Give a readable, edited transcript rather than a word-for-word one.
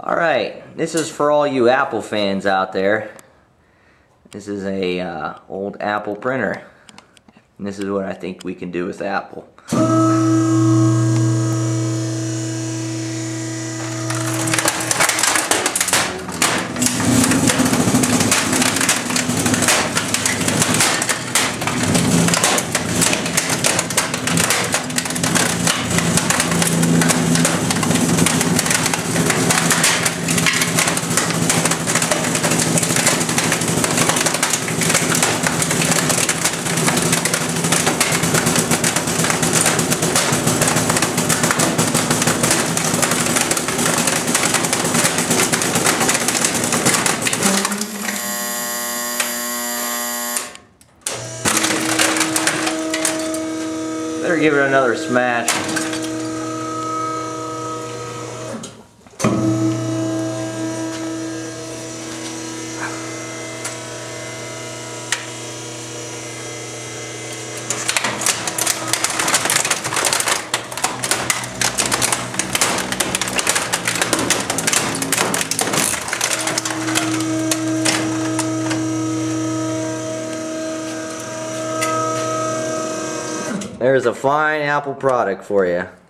Alright, this is for all you Apple fans out there. This is a old Apple printer. And this is what I think we can do with Apple. Better give it another smash. There's a fine Apple product for you.